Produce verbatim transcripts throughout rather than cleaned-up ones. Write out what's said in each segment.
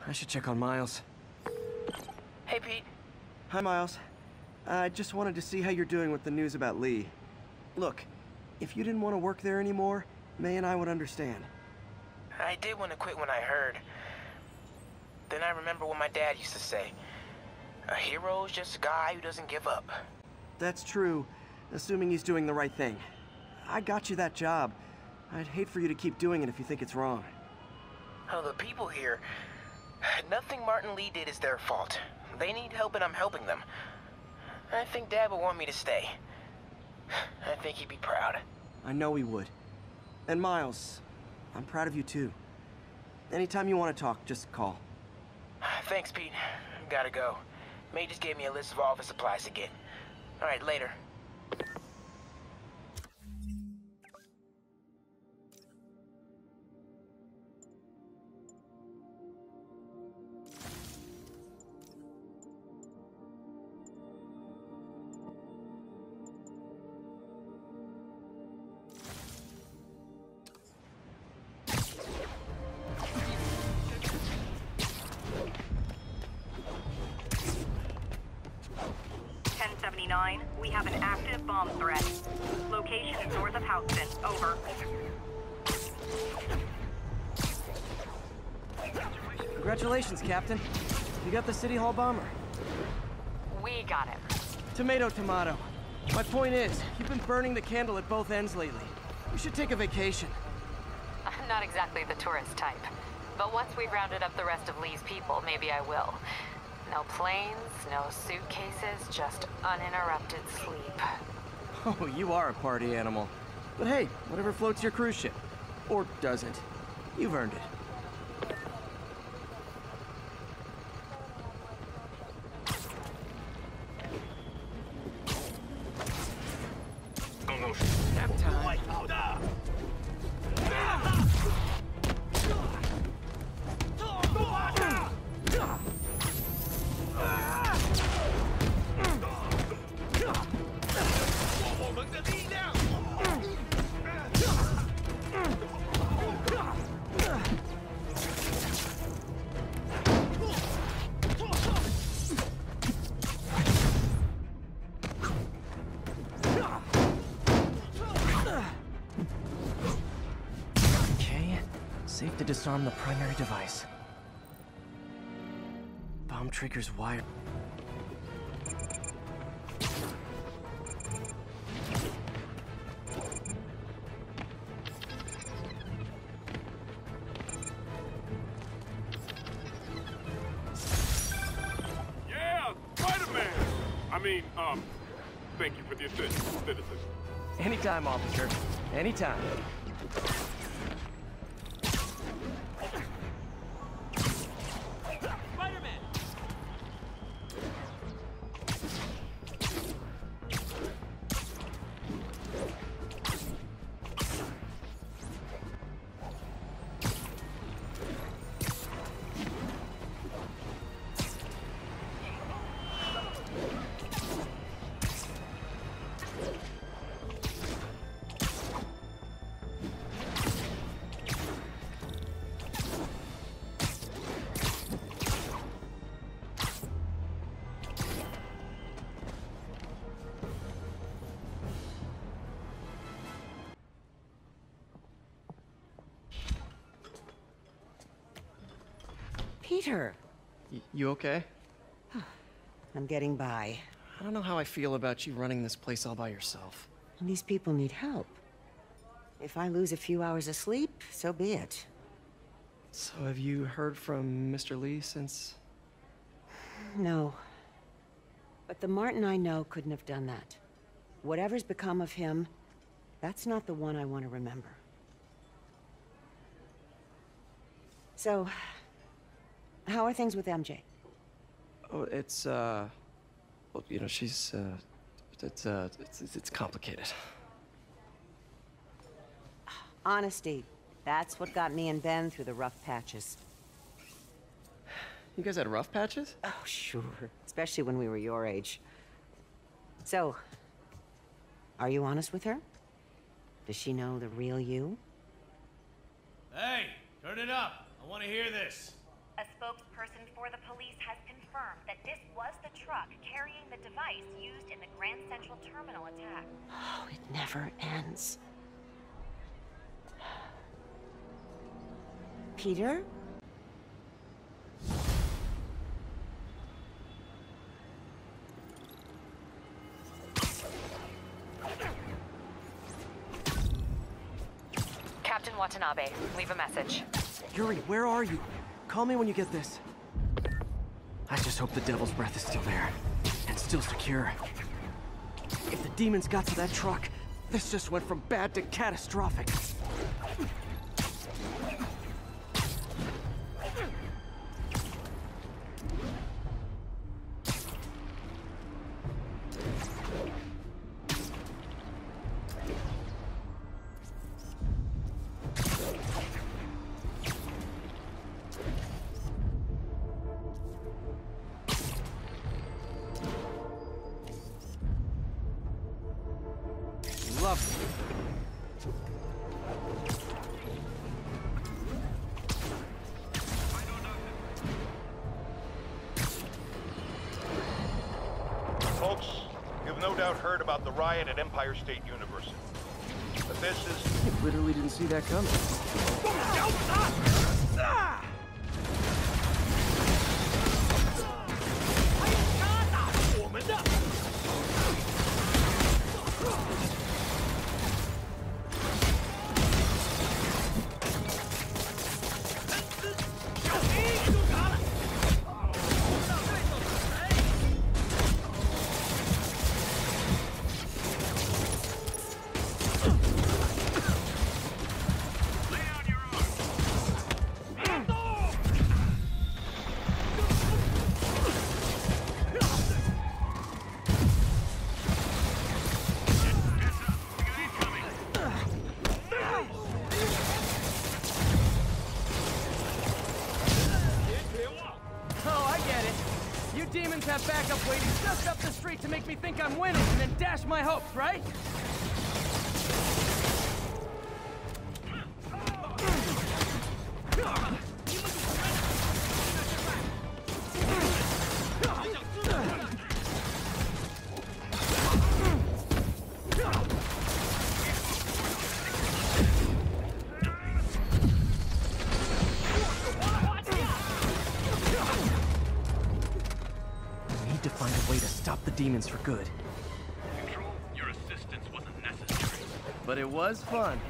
I should check on Miles. Hey, Pete. Hi, Miles. I just wanted to see how you're doing with the news about Lee. Look, if you didn't want to work there anymore, May and I would understand. I did want to quit when I heard. Then I remember what my dad used to say. A hero's just a guy who doesn't give up. That's true, assuming he's doing the right thing. I got you that job. I'd hate for you to keep doing it if you think it's wrong. Oh, the people here... Nothing Martin Lee did is their fault. They need help and I'm helping them. I think Dad would want me to stay. I think he'd be proud. I know he would. And Miles, I'm proud of you too. Anytime you want to talk, just call. Thanks, Pete. Gotta go. May just gave me a list of all the supplies to get. Alright, later. We have an active bomb threat. Location is north of Houston. Over. Congratulations, Captain. You got the City Hall bomber. We got him. Tomato, tomato. My point is, you've been burning the candle at both ends lately. You should take a vacation. I'm not exactly the tourist type. But once we've rounded up the rest of Lee's people, maybe I will. No planes, no suitcases, just uninterrupted sleep. Oh, you are a party animal. But hey, whatever floats your cruise ship. Or doesn't. You've earned it. Nap time. Safe to disarm the primary device. Bomb trigger's wired. Yeah, Spider-Man! I mean, um, thank you for the assist, citizen. Anytime, officer. Anytime. Peter! Y you okay? I'm getting by. I don't know how I feel about you running this place all by yourself. And these people need help. If I lose a few hours of sleep, so be it. So have you heard from Mister Lee since? No. But the Martin I know couldn't have done that. Whatever's become of him, that's not the one I want to remember. So, how are things with M J? Oh, it's, uh... Well, you know, she's, uh... It's, uh... It's, it's complicated. Honesty. That's what got me and Ben through the rough patches. You guys had rough patches? Oh, sure. Especially when we were your age. So, are you honest with her? Does she know the real you? Hey, turn it up. I want to hear this. A spokesperson for the police has confirmed that this was the truck carrying the device used in the Grand Central Terminal attack. Oh, it never ends. Peter? Captain Watanabe, leave a message. Yuri, where are you? Call me when you get this. I just hope the Devil's Breath is still there. And still secure. If the demons got to that truck, this just went from bad to catastrophic. Lovely. Folks, you've no doubt heard about the riot at Empire State University. But this is... You literally didn't see that coming. Demons have backup waiting just up the street to make me think I'm winning and then dash my hopes, right? To find a way to stop the demons for good. Control, your assistance wasn't necessary. But it was fun.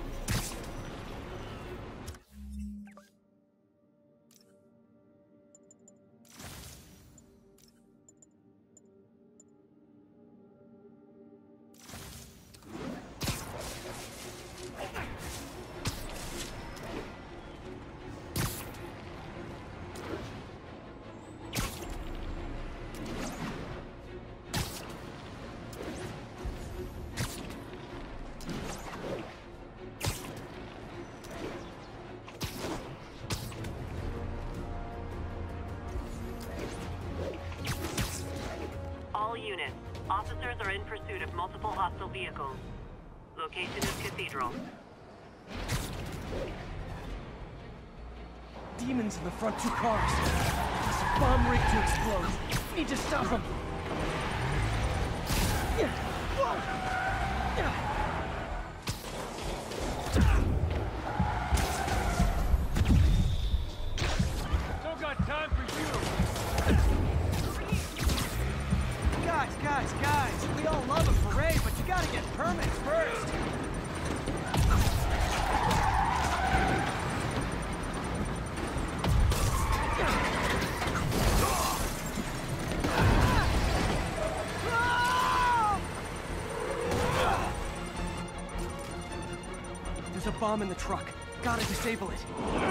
All units. Officers are in pursuit of multiple hostile vehicles. Location is Cathedral. Demons in the front two cars. There's a bomb rigged to explode. Need to stop them. Don't got time for you. Guys, guys, guys. We all love a parade, but you gotta get permits first. There's a bomb in the truck. Gotta disable it.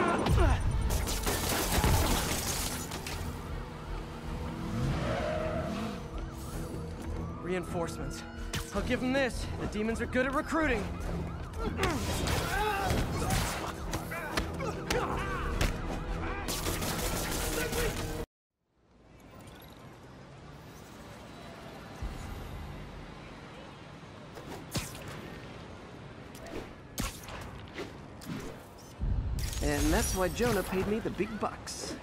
Reinforcements. I'll give them this. The demons are good at recruiting. And And that's why Jonah paid me the big bucks.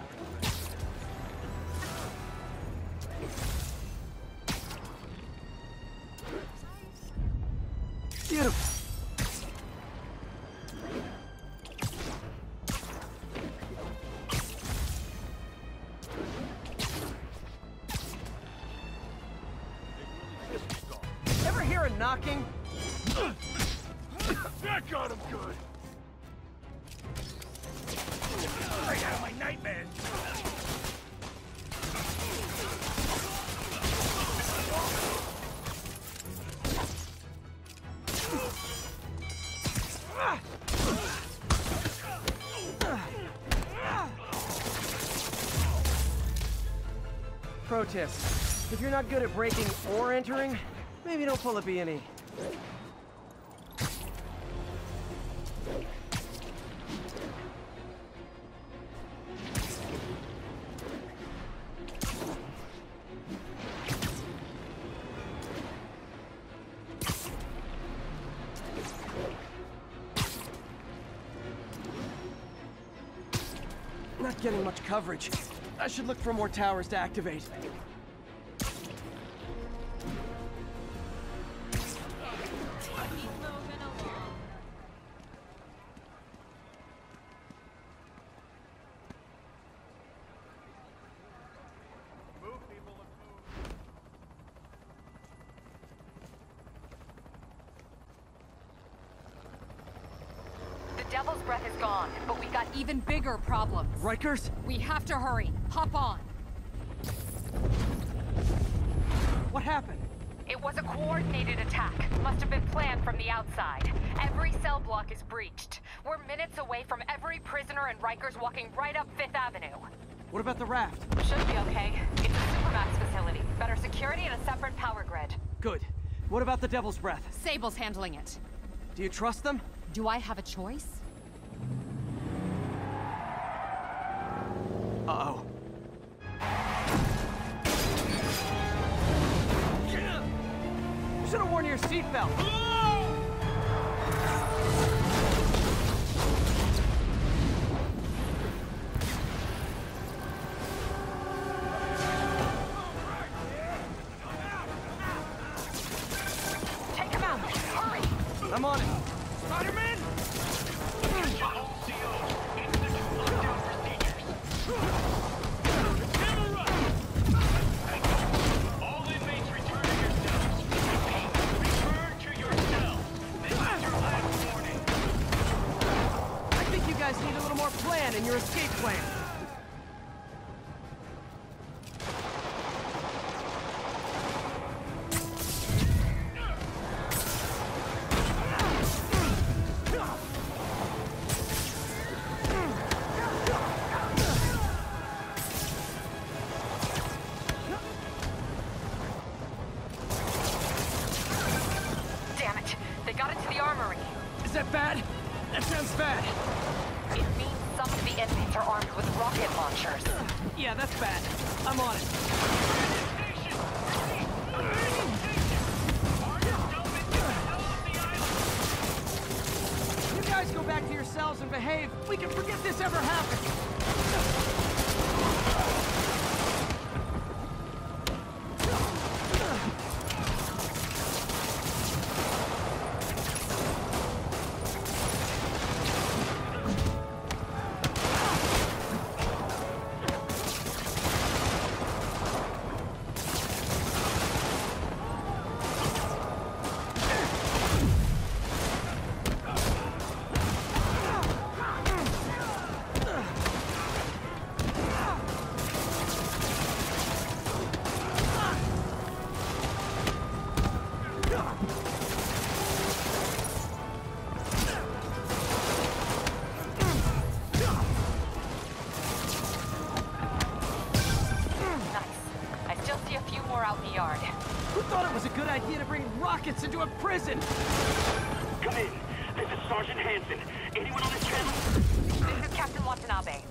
Beautiful. Ever hear a knocking? That got him good. Right out of my nightmares. Pro tip. If you're not good at breaking or entering, maybe don't pull a B and E. Not getting much coverage. I should look for more towers to activate. Devil's Breath is gone, but we got even bigger problems. Rikers? We have to hurry. Hop on. What happened? It was a coordinated attack. Must have been planned from the outside. Every cell block is breached. We're minutes away from every prisoner and Rikers walking right up Fifth Avenue. What about the raft? Should be okay. It's a Supermax facility. Better security and a separate power grid. Good. What about the Devil's Breath? Sable's handling it. Do you trust them? Do I have a choice? Uh-oh. Should have worn your seatbelt. Take him out! Hurry! I'm on it. Spider-Man! All inmates return to your cells. Return to your cells. This is your last warning. I think you guys need a little more plan in your escape plan. Damn it! They got into the armory. Is that bad? That sounds bad. It means some of the inmates are armed with rocket launchers. Yeah, that's bad. I'm on it. You guys go back to your cells and behave. We can forget this ever happened. Who thought it was a good idea to bring rockets into a prison? Come in. This is Sergeant Hansen. Anyone on this channel? This is Captain Watanabe.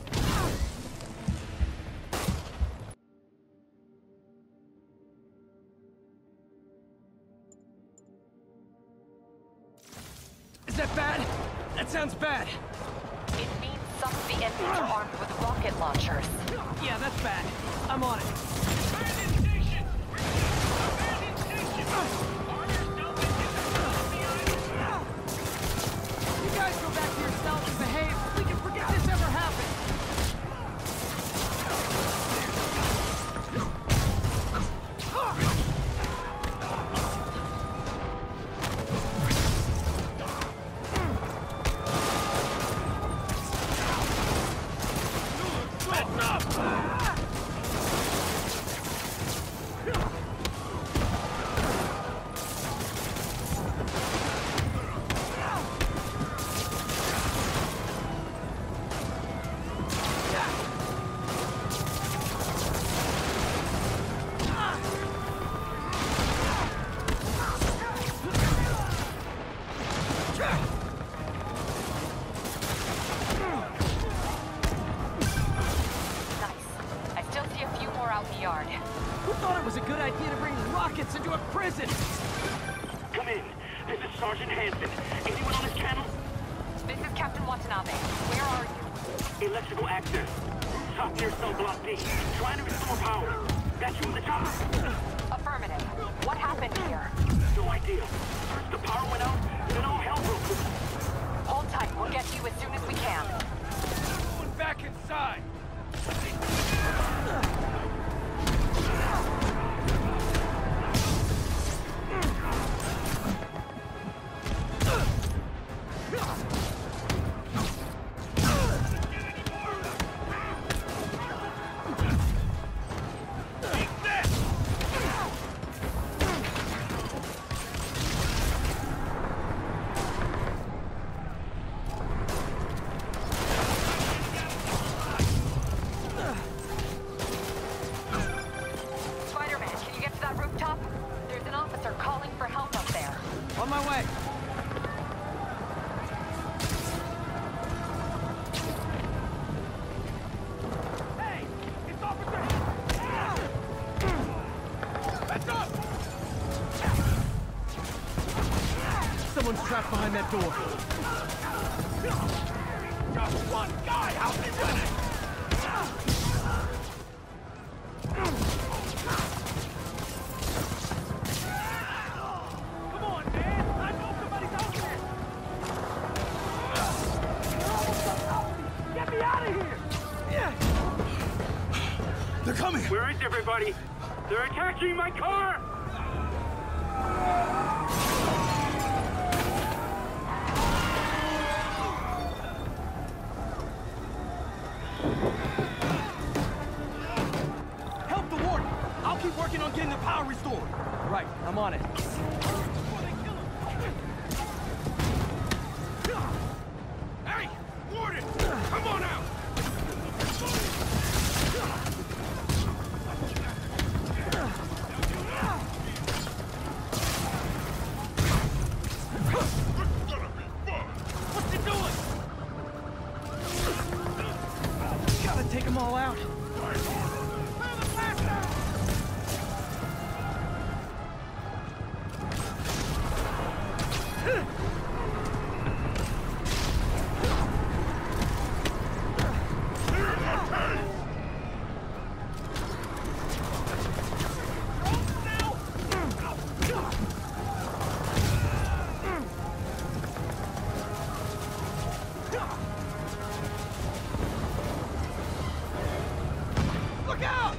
Is that bad? That sounds bad. It means Some of the enemies are armed with rocket launchers. Yeah, that's bad. I'm on it. Abandoned station! Abandoned station! Armor dump engines are on the island! You guys go back to your cells and behave. We can forget this ever happened. Who thought it was a good idea to bring rockets into a prison? Come in. This is Sergeant Hansen. Anyone on this channel? This is Captain Watanabe. Where are you? Electrical access. Top tier cell block D. Trying to restore power. That's you in the chopper? Affirmative. What happened here? No idea. First the power went out, then all hell broke loose. Hold tight. We'll get to you as soon as we can. Going back inside! On my way. Hey! It's Officer! Let's go! Someone's trapped behind that door. Just one guy! How's he winning? Come on, man! I know somebody's out there! Get me out of here! Yeah. They're coming! Where is everybody? They're attacking my car! Help the warden. I'll keep working on getting the power restored. Right, I'm on it. Hey! Warden! Come on out! What's he doing? Gotta take them all out. Look out!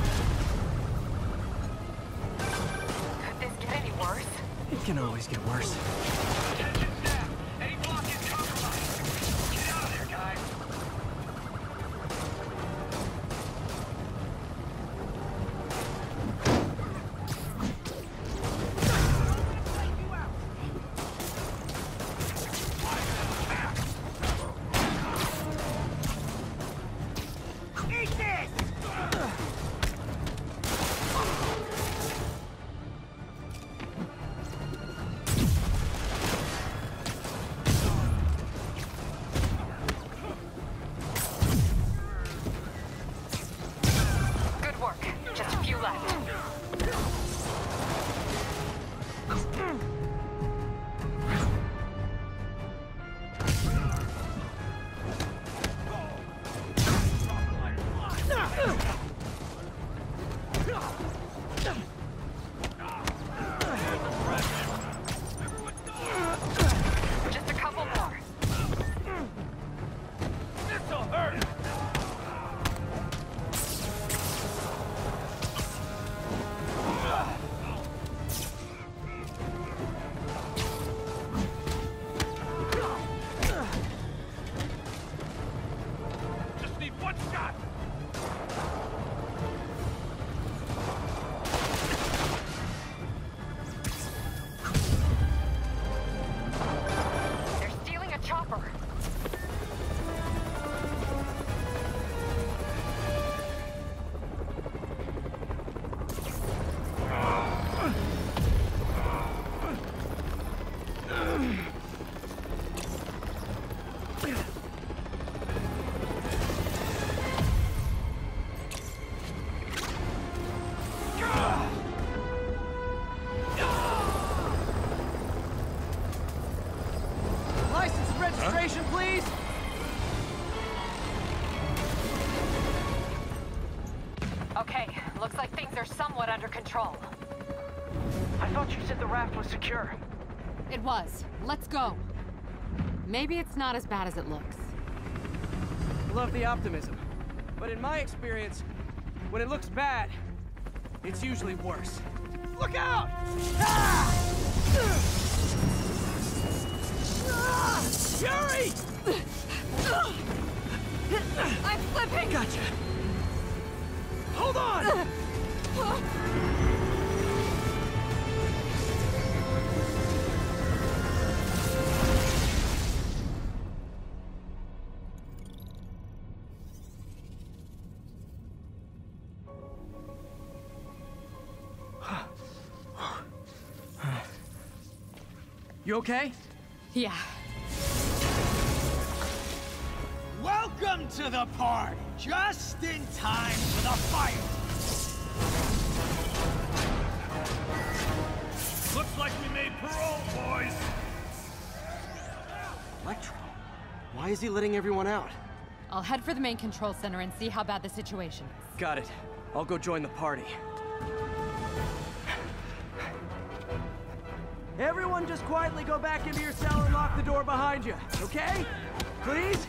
Could this get any worse? It can always get worse. Attention staff! Any block is compromised! Get out of there, guys! Eat this! One shot! They're stealing a chopper. License and registration, please! Okay, looks like things are somewhat under control. I thought you said the raft was secure. It was. Let's go. Maybe it's not as bad as it looks. Love the optimism. But in my experience, when it looks bad, it's usually worse. Look out! Ah! Ah! Yuri! I'm slipping! Gotcha. Hold on! You okay? Yeah. Welcome to the party! Just in time for the fight! Looks like we made parole, boys! Electro? Why is he letting everyone out? I'll head for the main control center and see how bad the situation is. Got it. I'll go join the party. Everyone just quietly go back into your cell and lock the door behind you, okay? Please?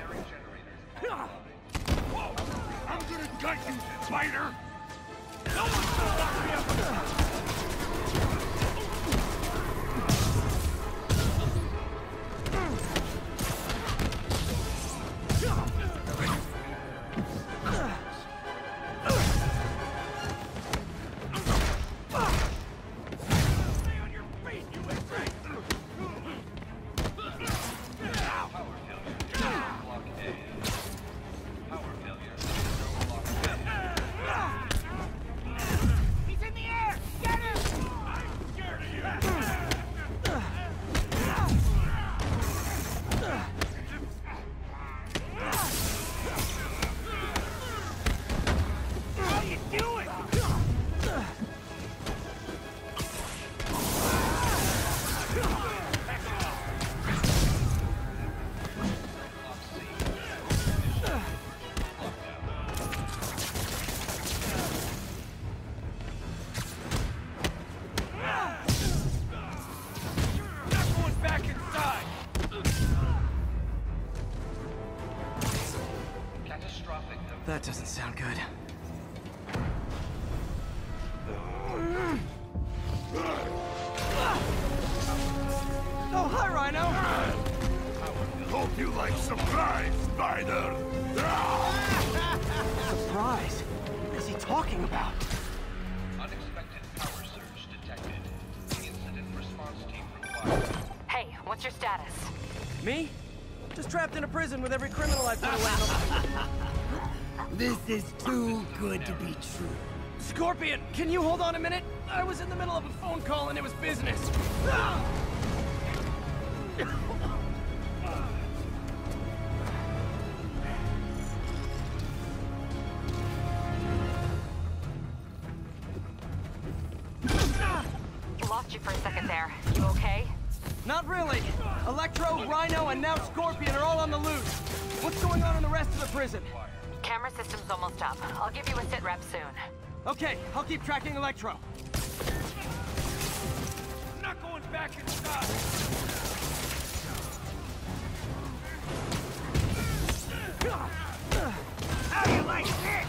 Whoa! I'm gonna gut you, spider! No one's gonna lock me up! That doesn't sound good. Oh, hi, Rhino! Hope you like surprise, spider! Surprise? What is he talking about? Unexpected power surge detected. Incident response team required. Hey, what's your status? Me? Just trapped in a prison with every criminal I put away. This is too good to be true. Scorpion, can you hold on a minute? I was in the middle of a phone call and it was business. Lost you for a second there. You okay? Not really. Electro, Rhino, and now Scorpion are all on the loose. What's going on in the rest of the prison? Camera system's almost up. I'll give you a sit rep soon. Okay, I'll keep tracking Electro. I'm not going back inside! How do you like this?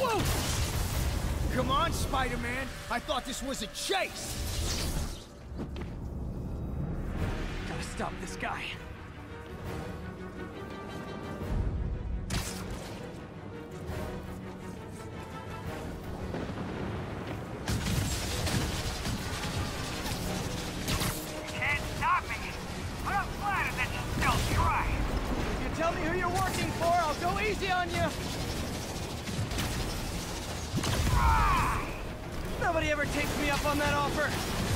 Whoa! Come on, Spider-Man. I thought this was a chase. Gotta stop this guy. Can't stop me. Put up flat and then still try. If you tell me who you're working for, I'll go easy on you. Nobody ever takes me up on that offer.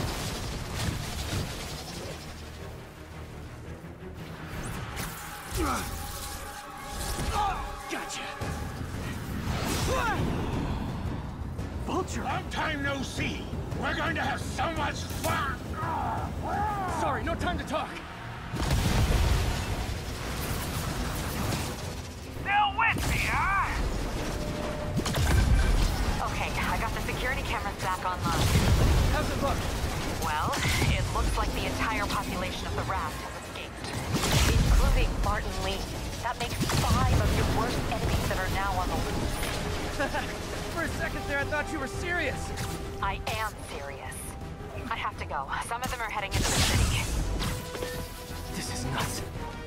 Gotcha. Vulture! Long time no see. We're going to have so much fun. Sorry, no time to talk. Still with me, huh? Okay, I got the security cameras back online. How's it look? Well, it looks like the entire population of the raft has escaped, including Martin Lee. That makes five of your worst enemies that are now on the loose. For a second there, I thought you were serious. I am serious. I have to go. Some of them are heading into the city. This is nuts.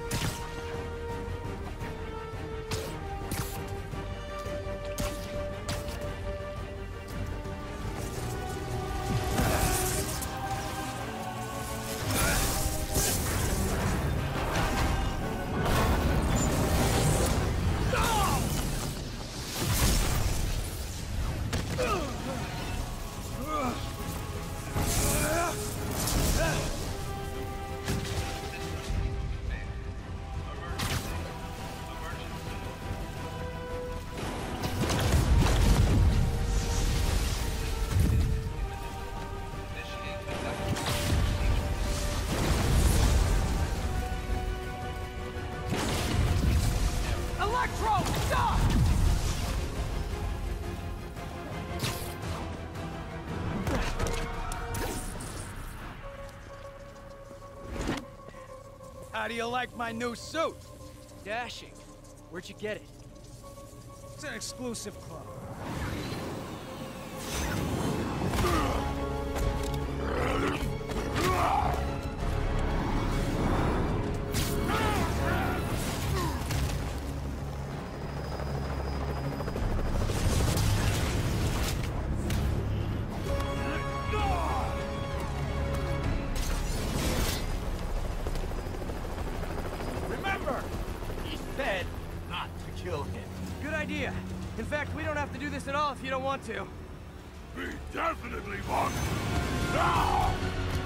How do you like my new suit? Dashing. Where'd you get it? It's an exclusive club. Remember, he said not to kill him. Good idea. In fact, we don't have to do this at all if you don't want to. We definitely want now!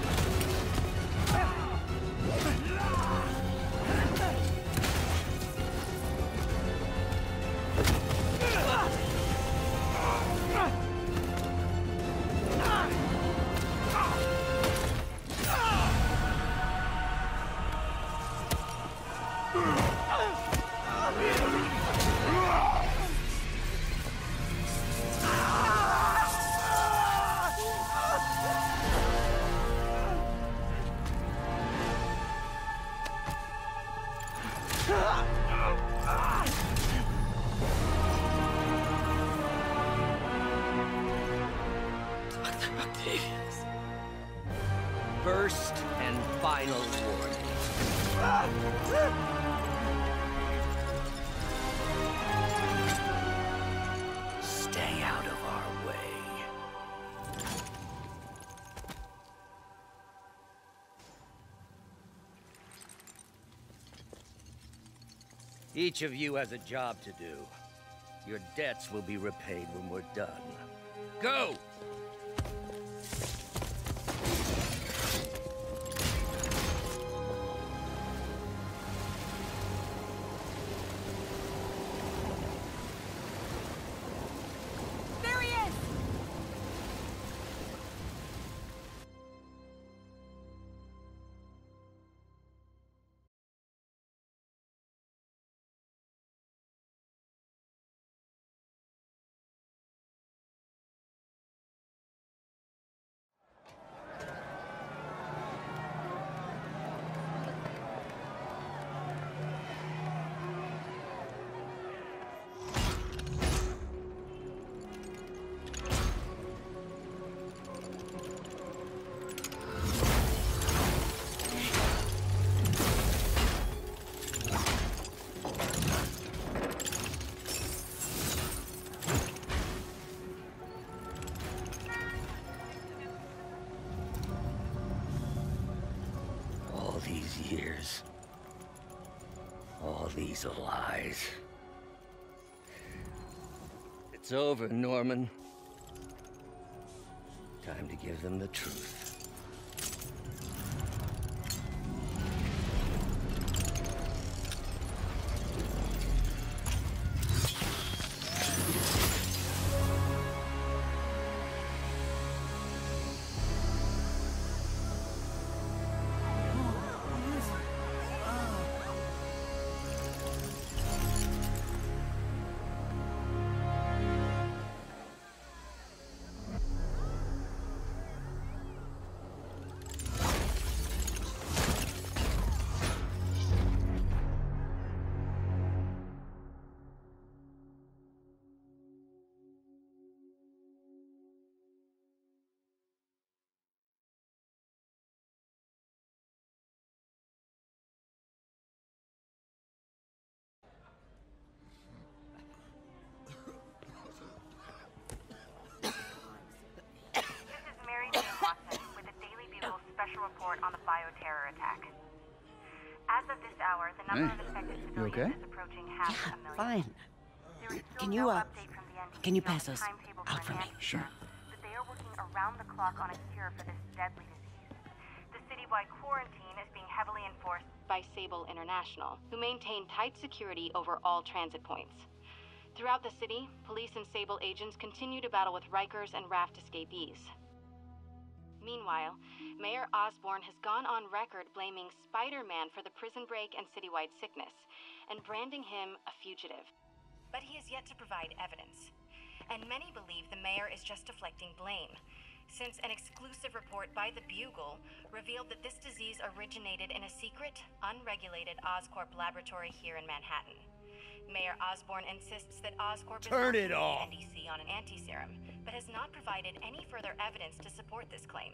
First and final warning. Stay out of our way. Each of you has a job to do. Your debts will be repaid when we're done. Go! There he is! piece of lies. It's over, Norman. Time to give them the truth. Report on the bioterror attack. As of this hour, the number Hey, of infected you civilians okay? is approaching half Yeah, a million. fine. There is still Can no you, uh, update from the N T C can you on pass the those timetable out an for me? antiserum, Sure. But they are working around the clock on a cure for this deadly disease. The citywide quarantine is being heavily enforced by Sable International, who maintain tight security over all transit points. Throughout the city, police and Sable agents continue to battle with Rikers and Raft escapees. Meanwhile, Mayor Osborn has gone on record blaming Spider-Man for the prison break and citywide sickness, and branding him a fugitive. But he has yet to provide evidence. And many believe the mayor is just deflecting blame, since an exclusive report by the Bugle revealed that this disease originated in a secret, unregulated Oscorp laboratory here in Manhattan. Mayor Osborn insists that Oscorp is Turn working it with off. the N D C on an anti-serum, but has not provided any further evidence to support this claim.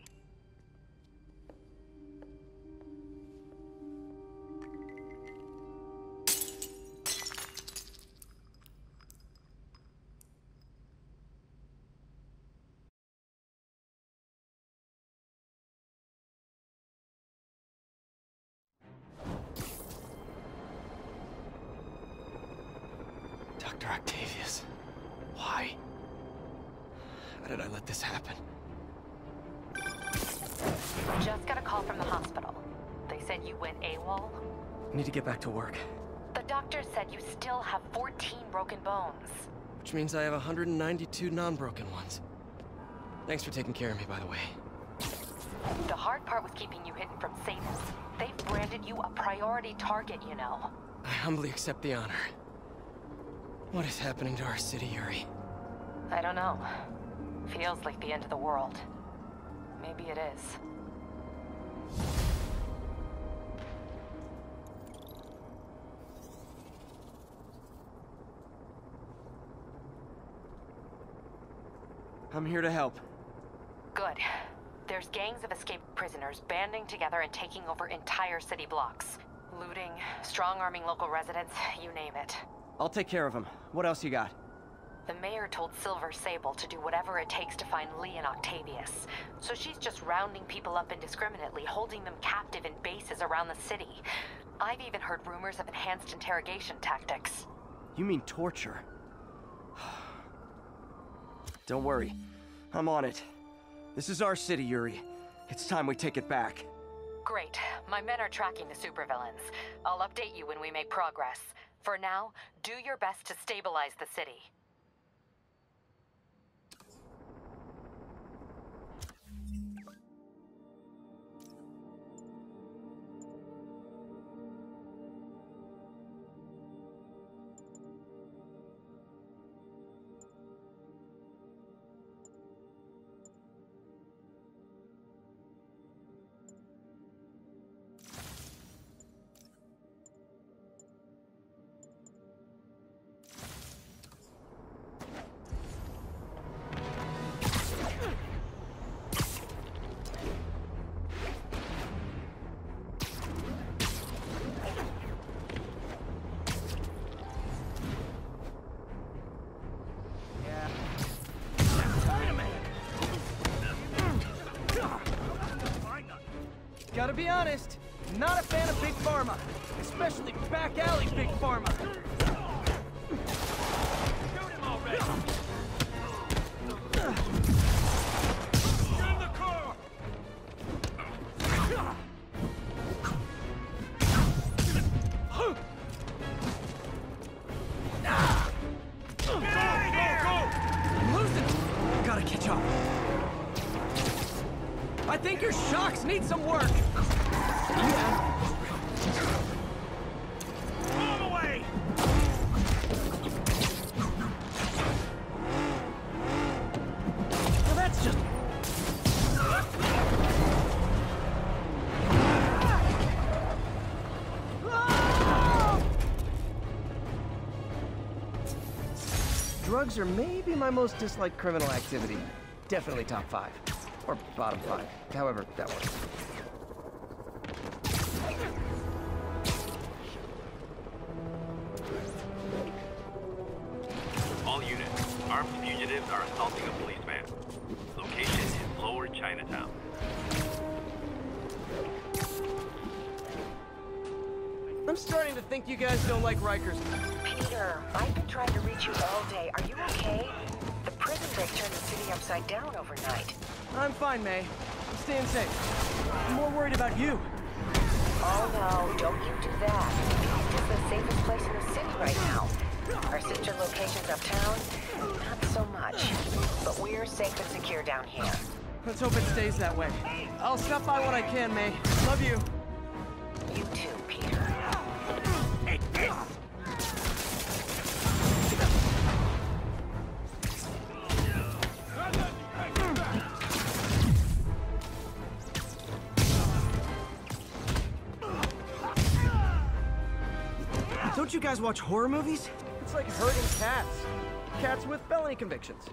Doctor Octavius. Why? How did I let this happen? Just got a call from the hospital. They said you went AWOL. I need to get back to work. The doctor said you still have fourteen broken bones. Which means I have one hundred ninety-two non-broken ones. Thanks for taking care of me, by the way. The hard part was keeping you hidden from Satans. They've branded you a priority target, you know. I humbly accept the honor. What is happening to our city, Yuri? I don't know. Feels like the end of the world. Maybe it is. I'm here to help. Good. There's gangs of escaped prisoners banding together and taking over entire city blocks. Looting, strong-arming local residents, you name it. I'll take care of him. What else you got? The mayor told Silver Sable to do whatever it takes to find Lee and Octavius. So she's just rounding people up indiscriminately, holding them captive in bases around the city. I've even heard rumors of enhanced interrogation tactics. You mean torture? Don't worry. I'm on it. This is our city, Yuri. It's time we take it back. Great. My men are tracking the supervillains. I'll update you when we make progress. For now, do your best to stabilize the city. Gotta be honest, Not a fan of Big Pharma, especially back alley Big Pharma. Shoot him already! In the car! Go, go, go! I'm losing. Gotta catch up. I think your shocks need some work. Yeah. Move away! Well, that's just... Drugs are maybe my most disliked criminal activity. Definitely top five. Or bottom five. However that works. All units, armed fugitives are assaulting a policeman. Location is Lower Chinatown. I'm starting to think you guys don't like Rikers. Peter, I've been trying to reach you all day. Are you okay? The prison break turned the city upside down overnight. I'm fine, May. I'm staying safe. I'm more worried about you. Oh no, don't you do that. This is the safest place in the city right now. Our sister locations uptown, not so much. But we're safe and secure down here. Let's hope it stays that way. I'll stop by when I can, May. Love you. You too, Peter. Don't you guys watch horror movies? It's like herding cats. Cats with felony convictions.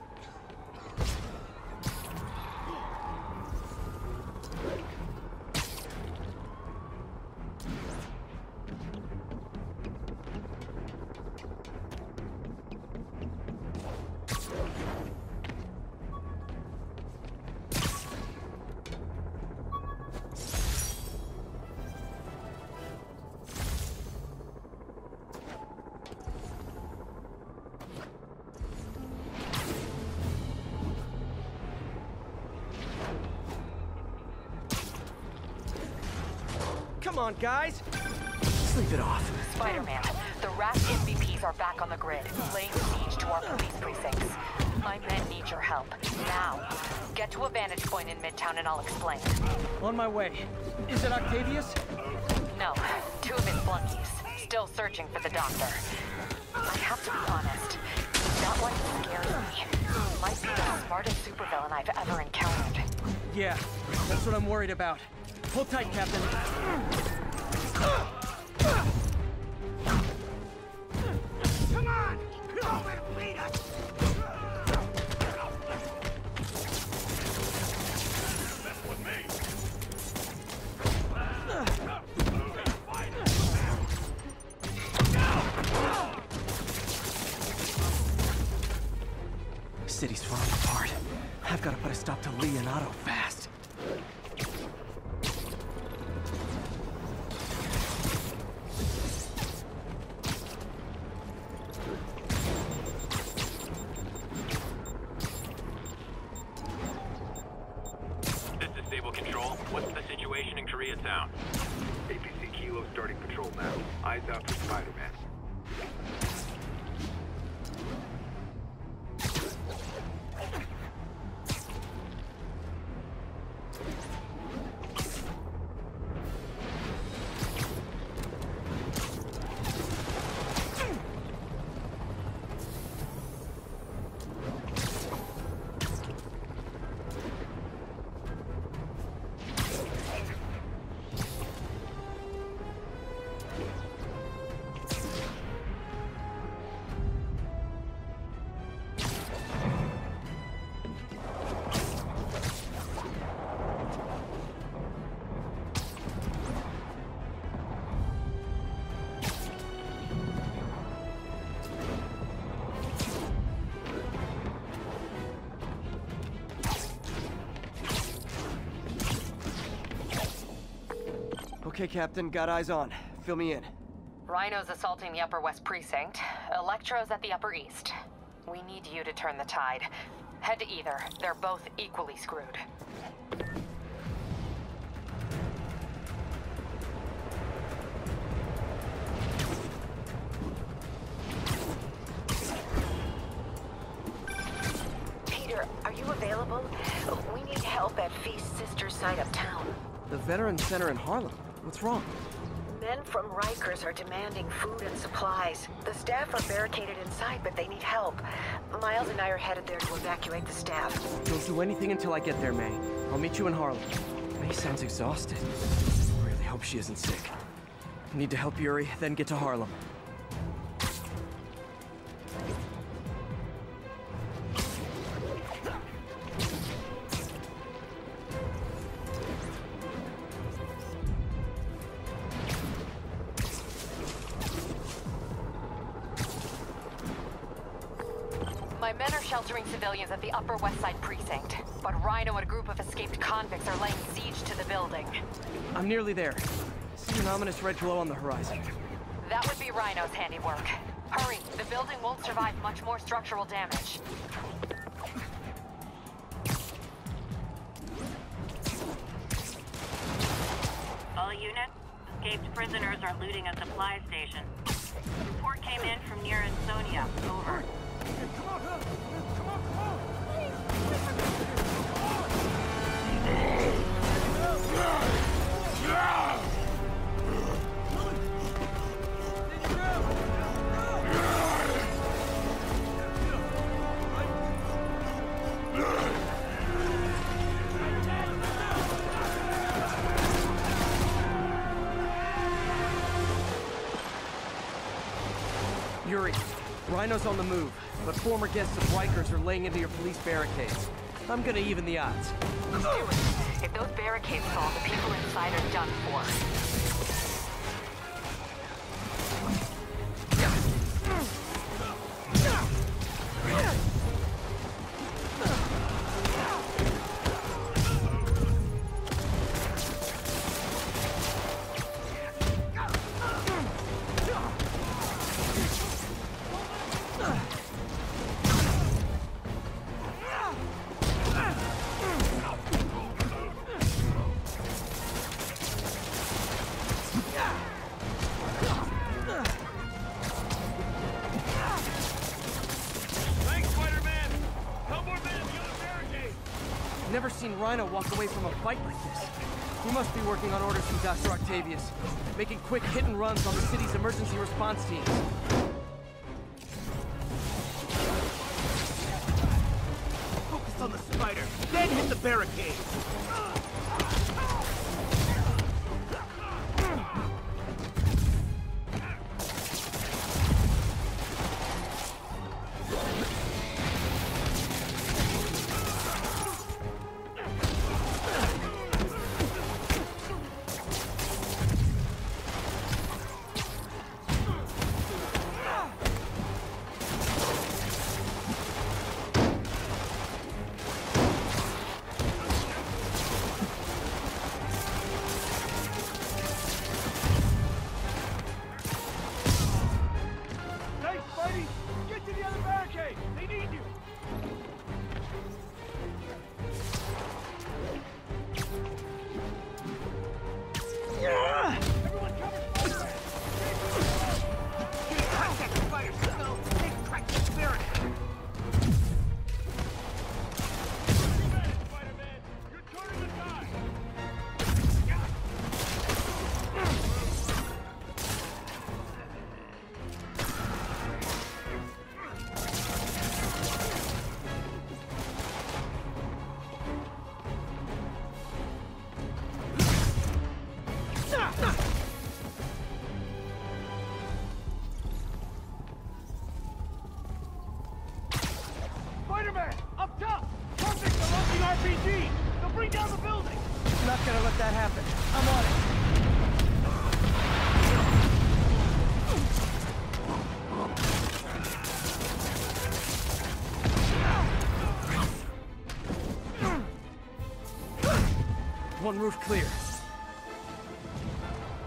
Come on, guys! Sleep it off. Spider-Man, the Rat M V Ps are back on the grid, laying siege to our police precincts. My men need your help. Now. Get to a vantage point in Midtown and I'll explain. On my way. Is it Octavius? No, two of his flunkies. Still searching for the doctor. I have to be honest. That one scares me. Might be the smartest supervillain I've ever encountered. Yeah, that's what I'm worried about. Hold tight, Captain. Come on! Go and lead us! Mess with me! City's falling apart. I've got to put a stop to Lee and Otto fast. This is Stable Control. What's the situation in Koreatown? A P C Kilo starting patrol now. Eyes out for Spider-Man. Okay, Captain. Got eyes on. Fill me in. Rhino's assaulting the Upper West Precinct. Electro's at the Upper East. We need you to turn the tide. Head to either. They're both equally screwed. Peter, are you available? We need help at Feast's sister's site uptown. The Veterans Center in Harlem. What's wrong? Men from Rikers are demanding food and supplies. The staff are barricaded inside, but they need help. Miles and I are headed there to evacuate the staff. Don't do anything until I get there, May. I'll meet you in Harlem. May sounds exhausted. I really hope she isn't sick. Need to help Yuri, then get to Harlem. My men are sheltering civilians at the Upper West Side Precinct, but Rhino and a group of escaped convicts are laying siege to the building. I'm nearly there. See an ominous red glow on the horizon. That would be Rhino's handiwork. Hurry, the building won't survive much more structural damage. All units, escaped prisoners are looting a supply station. Report came in from near Ansonia. Over. Yuri, Rhino's on the move, but former guests of Rikers are laying into your police barricades. I'm gonna even the odds. Let's do it. If those barricades fall, the people inside are done for. Never seen Rhino walk away from a fight like this. He must be working on orders from Doctor Octavius, making quick hit and runs on the city's emergency response teams. Focus on the spider, then hit the barricade. Spider-Man! Up top! Convicts are launching R P Gs! They'll bring down the building! Not gonna let that happen. I'm on it. One roof clear.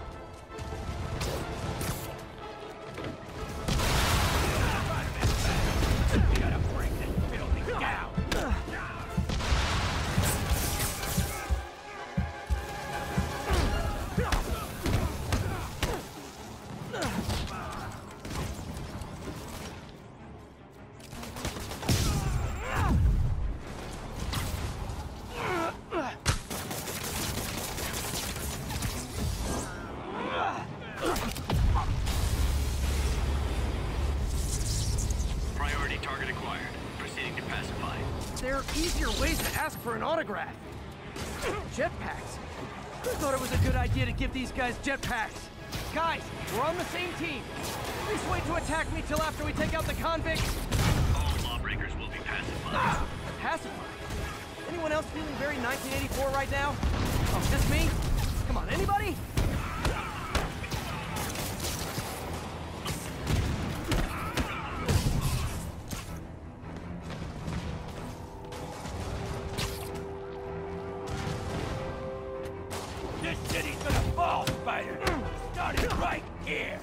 Target acquired. Proceeding to pacify. There are easier ways to ask for an autograph. Jetpacks? Who thought it was a good idea to give these guys jetpacks? Guys, we're on the same team. Please wait to attack me till after we take out the convicts. All lawbreakers will be pacified. Ah, pacified? Anyone else feeling very nineteen eighty-four right now? Oh, just me? Come on, anybody? This city's gonna fall, Spider! Starting right here!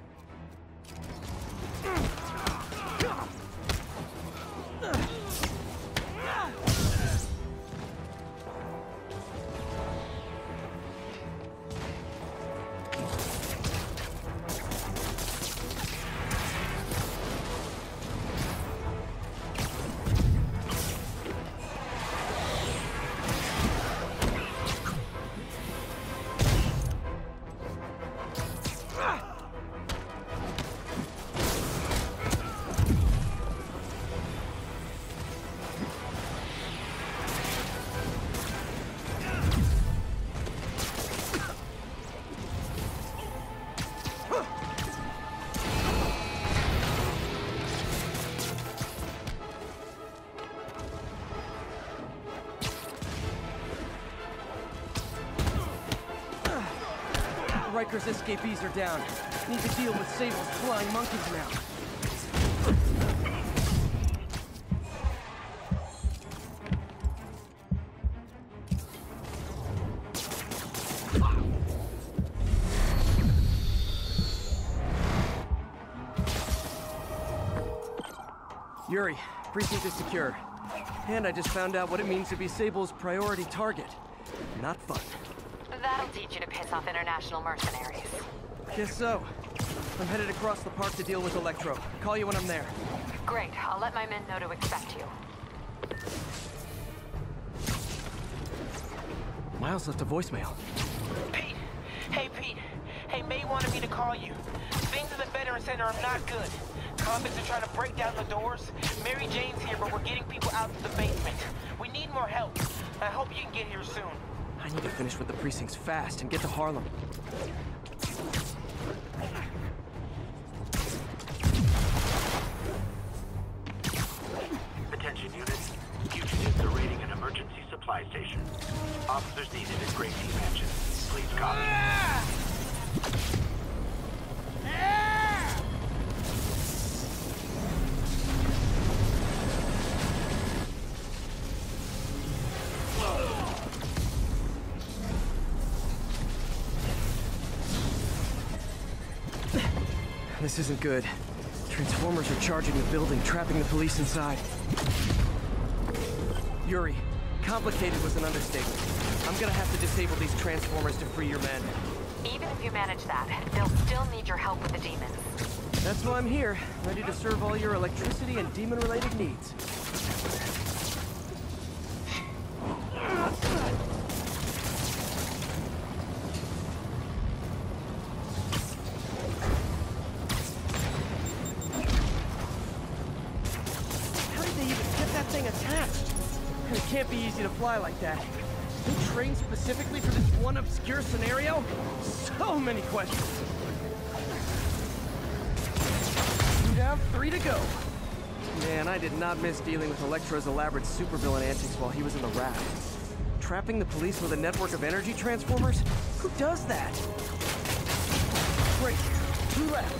Riker's escapees are down. Need to deal with Sable's flying monkeys now. Yuri, precinct is secure. And I just found out what it means to be Sable's priority target. Not fun. That'll teach you to piss off international mercenaries. Guess so. I'm headed across the park to deal with Electro. Call you when I'm there. Great. I'll let my men know to expect you. Miles left a voicemail. Pete! Hey, Pete. Hey, May wanted me to call you. Things at the Veteran Center are not good. Convicts are trying to break down the doors. Mary Jane's here, but we're getting people out to the basement. We need more help. I hope you can get here soon. I need to finish with the precincts fast and get to Harlem. Attention units. Fugitives are raiding an emergency supply station. Officers needed at Gracie Mansion. Please copy. Ah! Ah! This isn't good. Transformers are charging the building, trapping the police inside. Yuri, complicated was an understatement. I'm gonna have to disable these transformers to free your men. Even if you manage that, they'll still need your help with the demons. That's why I'm here, ready to serve all your electricity and demon-related needs. It can't be easy to fly like that. They trained specifically for this one obscure scenario? So many questions. Two down, three to go. Man, I did not miss dealing with Electro's elaborate supervillain antics while he was in the raft. Trapping the police with a network of energy transformers? Who does that? Great. Two left.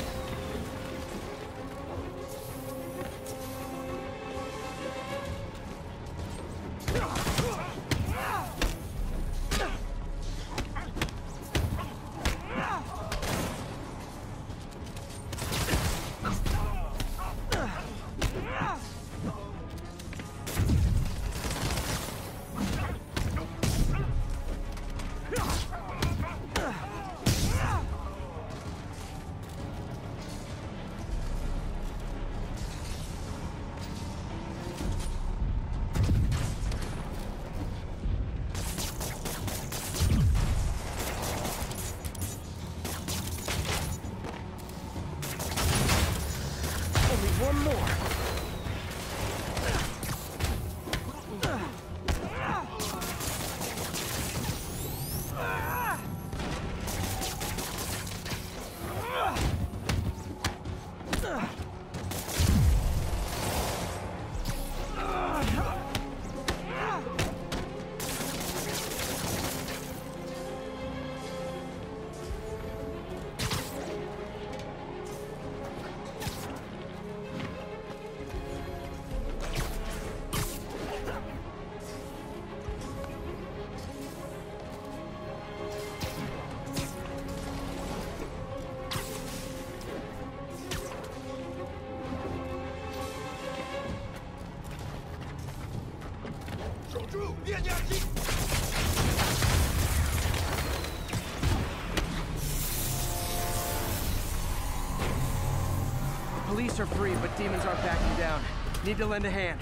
Police are free, but demons aren't backing down. Need to lend a hand.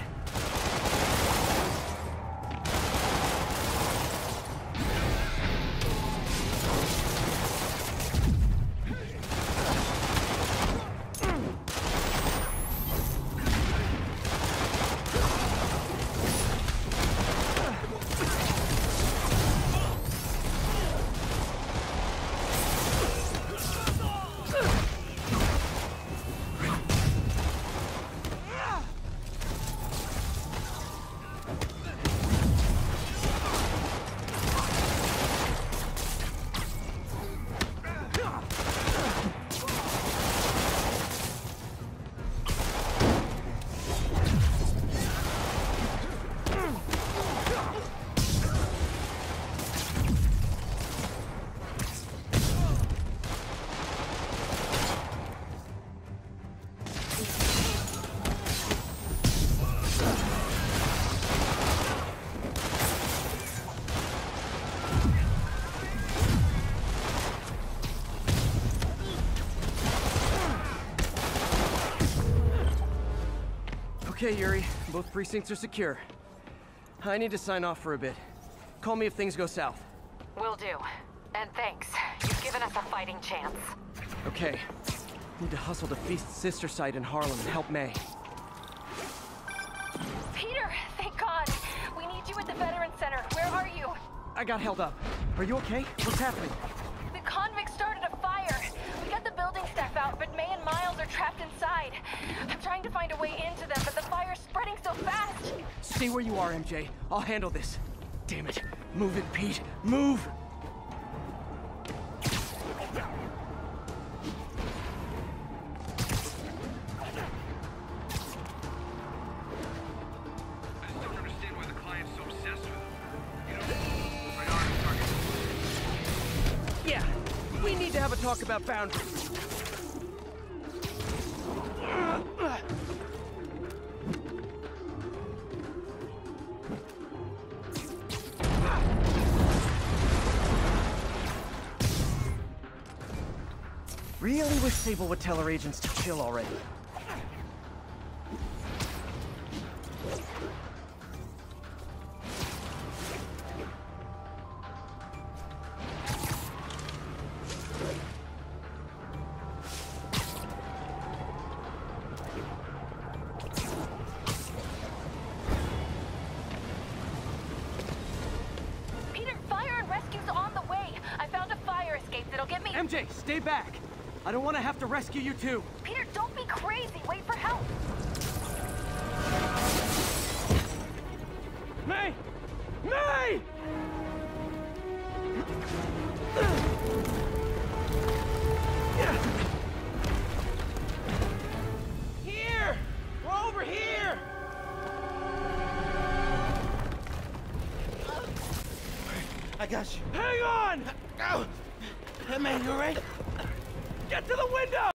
Okay, Yuri. Both precincts are secure. I need to sign off for a bit. Call me if things go south. Will do. And thanks. You've given us a fighting chance. Okay. Need to hustle to Feast's sister site in Harlem and help May. Peter, thank God. We need you at the Veterans Center. Where are you? I got held up. Are you okay? What's happening? The convicts started a fire. We got the building staff out, but May and Miles are trapped inside. I'm trying to find a way into them, but the fire's spreading so fast. Stay where you are, M J. I'll handle this. Damn it. Move it, Pete. Move! Yeah, we need to have a talk about boundaries. Really wish Sable would tell her agents to chill already. Peter, fire and rescue's on the way. I found a fire escape that'll get me... M J, stay back! I don't want to have to rescue you too. Peter, don't be crazy. Wait for help. May! May! Here! We're over here! I got you. Hang on! Go! Hey, man, you all right? Get to the window!